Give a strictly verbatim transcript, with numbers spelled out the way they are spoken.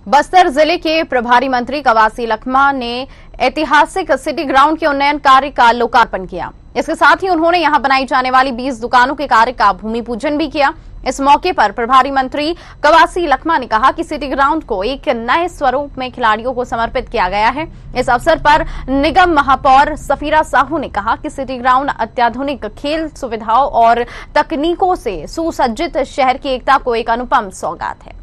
बस्तर जिले के प्रभारी मंत्री कवासी लखमा ने ऐतिहासिक सिटी ग्राउंड के उन्नयन कार्य का लोकार्पण किया। इसके साथ ही उन्होंने यहां बनाई जाने वाली बीस दुकानों के कार्य का भूमि पूजन भी किया। इस मौके पर प्रभारी मंत्री कवासी लखमा ने कहा कि सिटी ग्राउंड को एक नए स्वरूप में खिलाड़ियों को समर्पित किया गया है। इस अवसर पर निगम महापौर सफीरा साहू ने कहा कि सिटी ग्राउंड अत्याधुनिक खेल सुविधाओं और तकनीकों से सुसज्जित शहर की एकता को एक अनुपम सौगात है।